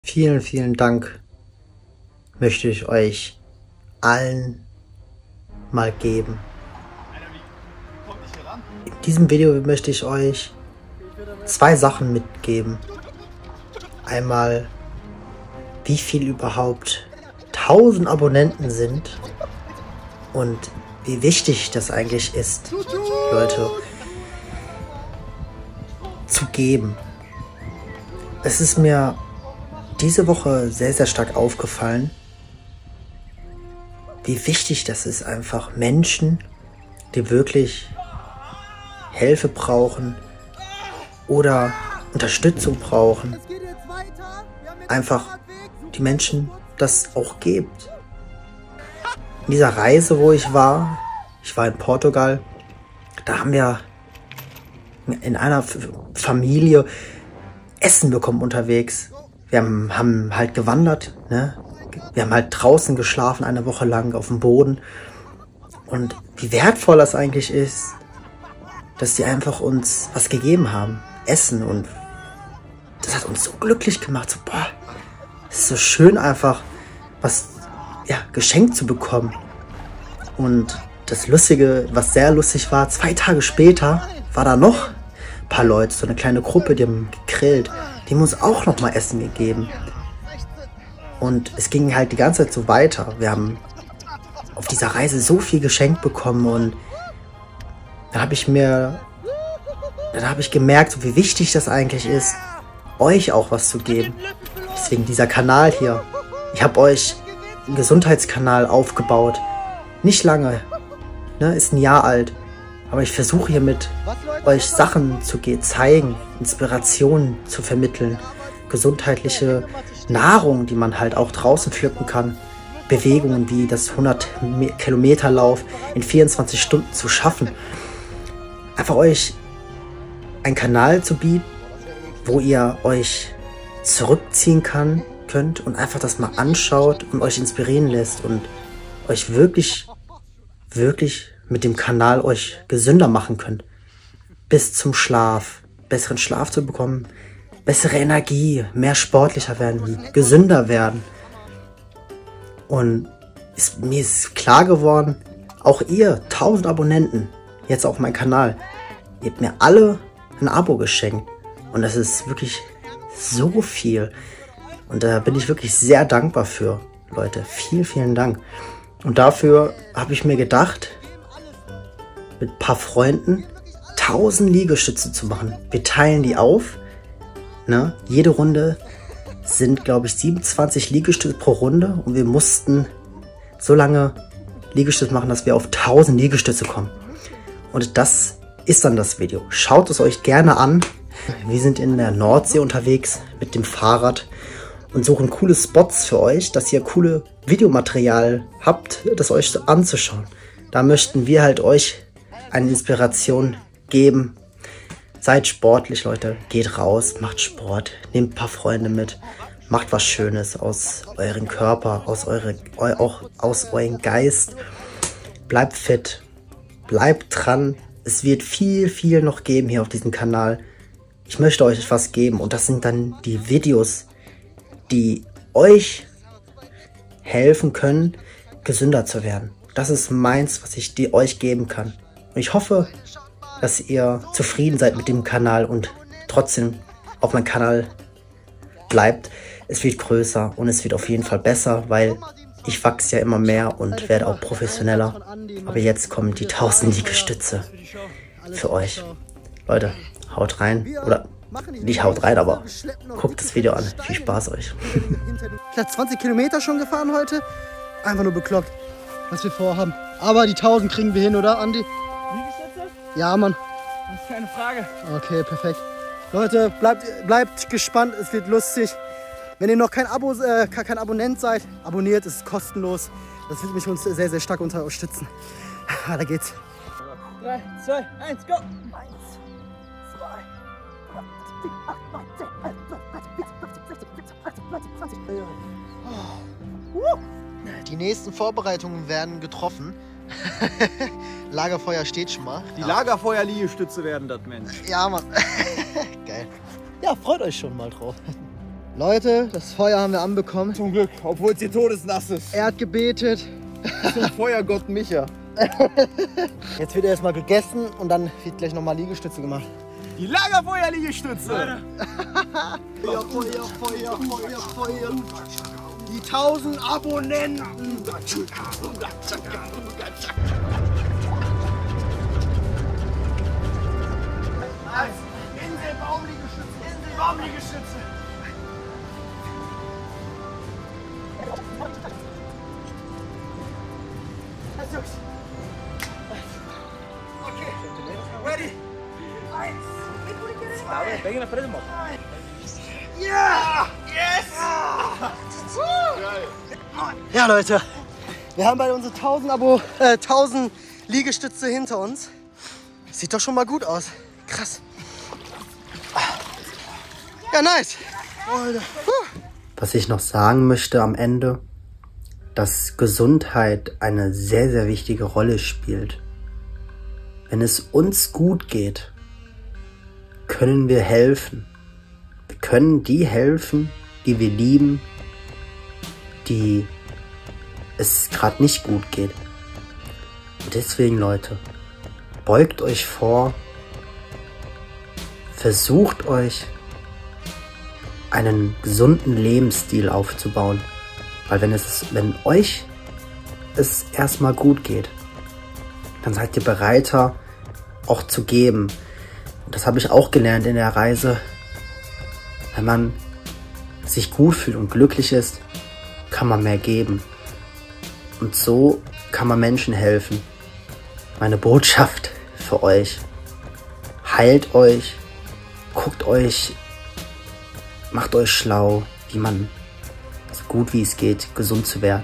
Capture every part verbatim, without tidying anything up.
Vielen, vielen Dank möchte ich euch allen mal geben. In diesem Video möchte ich euch zwei Sachen mitgeben. Einmal, wie viel überhaupt tausend Abonnenten sind und wie wichtig das eigentlich ist, Leute, zu geben. Es ist mir diese Woche sehr, sehr stark aufgefallen, wie wichtig das ist, einfach Menschen, die wirklich Hilfe brauchen oder Unterstützung brauchen, einfach die Menschen das auch gibt. In dieser Reise, wo ich war, ich war in Portugal, da haben wir in einer Familie Essen bekommen unterwegs. Wir haben, haben halt gewandert, ne? Wir haben halt draußen geschlafen, eine Woche lang auf dem Boden. Und wie wertvoll das eigentlich ist, dass die einfach uns was gegeben haben. Essen. Und das hat uns so glücklich gemacht. So, boah, es ist so schön einfach, was ja, geschenkt zu bekommen. Und das Lustige, was sehr lustig war, zwei Tage später war da noch ein paar Leute, so eine kleine Gruppe, die haben gegrillt. Die haben uns auch noch mal Essen gegeben. Und es ging halt die ganze Zeit so weiter. Wir haben auf dieser Reise so viel geschenkt bekommen und da habe ich mir, dann habe ich gemerkt, so wie wichtig das eigentlich ist, euch auch was zu geben. Deswegen dieser Kanal hier. Ich habe euch einen Gesundheitskanal aufgebaut. Nicht lange, ne, ist ein Jahr alt. Aber ich versuche hiermit euch Sachen zu zeigen, Inspirationen zu vermitteln, gesundheitliche Nahrung, die man halt auch draußen pflücken kann, Bewegungen wie das hundert Kilometer Lauf in vierundzwanzig Stunden zu schaffen. Einfach euch einen Kanal zu bieten, wo ihr euch zurückziehen kann, könnt und einfach das mal anschaut und euch inspirieren lässt und euch wirklich, wirklich mit dem Kanal euch gesünder machen könnt. Bis zum Schlaf. Besseren Schlaf zu bekommen. Bessere Energie. Mehr sportlicher werden. Gesünder werden. Und ist, mir ist klar geworden, auch ihr, tausend Abonnenten, jetzt auf meinem Kanal, ihr habt mir alle ein Abo geschenkt. Und das ist wirklich so viel. Und da bin ich wirklich sehr dankbar für, Leute. Vielen, vielen Dank. Und dafür habe ich mir gedacht, mit ein paar Freunden tausend Liegestütze zu machen. Wir teilen die auf. Ne? Jede Runde sind, glaube ich, siebenundzwanzig Liegestütze pro Runde. Und wir mussten so lange Liegestütze machen, dass wir auf tausend Liegestütze kommen. Und das ist dann das Video. Schaut es euch gerne an. Wir sind in der Nordsee unterwegs mit dem Fahrrad und suchen coole Spots für euch, dass ihr coole Videomaterial habt, das euch anzuschauen. Da möchten wir halt euch eine Inspiration geben. Seid sportlich, Leute. Geht raus, macht Sport, nehmt ein paar Freunde mit, macht was Schönes aus eurem Körper, aus eure, eu, auch aus eurem Geist. Bleibt fit, bleibt dran. Es wird viel, viel noch geben hier auf diesem Kanal. Ich möchte euch etwas geben und das sind dann die Videos, die euch helfen können, gesünder zu werden. Das ist meins, was ich dir, euch geben kann. Und ich hoffe, dass ihr zufrieden seid mit dem Kanal und trotzdem auf meinem Kanal bleibt. Es wird größer und es wird auf jeden Fall besser, weil ich wachse ja immer mehr und werde auch professioneller. Aber jetzt kommen die tausend Liegestütze für euch. Leute, haut rein. Oder nicht haut rein, aber guckt das Video an. Viel Spaß euch. Ich habe zwanzig Kilometer schon gefahren heute. Einfach nur bekloppt, was wir vorhaben. Aber die tausend kriegen wir hin, oder, Andi? Liegestütze? Ja, Mann. Das ist keine Frage. Okay, perfekt. Leute, bleibt, bleibt gespannt, es wird lustig. Wenn ihr noch kein, Abo, äh, kein Abonnent seid, abonniert, es ist kostenlos. Das wird mich uns sehr, sehr stark unterstützen. Weiter geht's. drei, zwei, eins, go! Die nächsten Vorbereitungen werden getroffen. Lagerfeuer steht schon mal. Die Lagerfeuer-Liegestütze werden das, Mensch. Ja, Mann. Geil. Ja, freut euch schon mal drauf. Leute, das Feuer haben wir anbekommen. Zum Glück, obwohl es hier todesnass ist. Er hat gebetet. Zum Feuergott Micha. Jetzt wird erstmal gegessen und dann wird gleich nochmal Liegestütze gemacht. Die Lagerfeuerliegestütze. Feuer, Feuer, Feuer, Feuer, Feuer. Die tausend Abonnenten. Inselbaumliegestütze, Inselbaumliegestütze. Okay, ready? Eins, Tá, pega na frente, irmão. yeah! Yes! Ja, Leute, wir haben bei unsere tausend Abo, äh, tausend Liegestütze hinter uns. Sieht doch schon mal gut aus. Krass. Ja, nice. Was ich noch sagen möchte am Ende, dass Gesundheit eine sehr, sehr wichtige Rolle spielt. Wenn es uns gut geht, können wir helfen. Wir können die helfen, die wir lieben, die es gerade nicht gut geht. Und deswegen, Leute, beugt euch vor, versucht euch einen gesunden Lebensstil aufzubauen. Weil wenn es, wenn euch es erstmal gut geht, dann seid ihr bereiter auch zu geben. Und das habe ich auch gelernt in der Reise. Wenn man sich gut fühlt und glücklich ist, kann man mehr geben. Und so kann man Menschen helfen. Meine Botschaft für euch: heilt euch, guckt euch, macht euch schlau, wie man so gut wie es geht, gesund zu werden.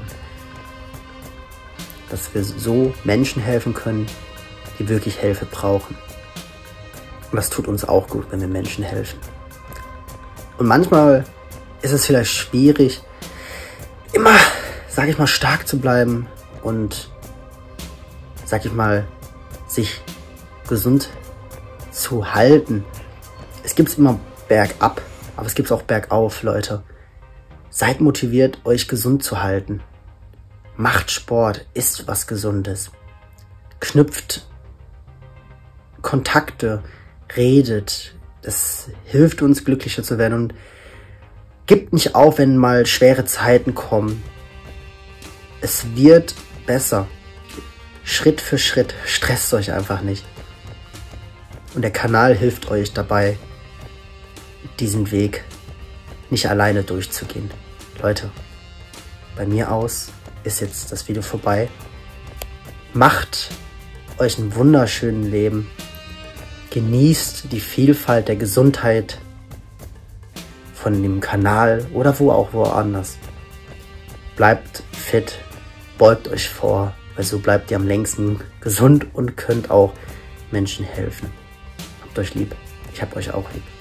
Dass wir so Menschen helfen können, die wirklich Hilfe brauchen. Und das tut uns auch gut, wenn wir Menschen helfen. Und manchmal ist es vielleicht schwierig, immer, sag ich mal, stark zu bleiben und, sag ich mal, sich gesund zu halten. Es gibt immer bergab, aber es gibt auch bergauf, Leute. Seid motiviert, euch gesund zu halten. Macht Sport, isst was Gesundes. Knüpft Kontakte, redet. Das hilft uns, glücklicher zu werden. Und gebt nicht auf, wenn mal schwere Zeiten kommen. Es wird besser. Schritt für Schritt. Stresst euch einfach nicht. Und der Kanal hilft euch dabei, diesen Weg nicht alleine durchzugehen. Leute, bei mir aus ist jetzt das Video vorbei. Macht euch einen wunderschönen Leben. Genießt die Vielfalt der Gesundheit von dem Kanal oder wo auch woanders. Bleibt fit, beugt euch vor, weil so bleibt ihr am längsten gesund und könnt auch Menschen helfen. Habt euch lieb. Ich hab euch auch lieb.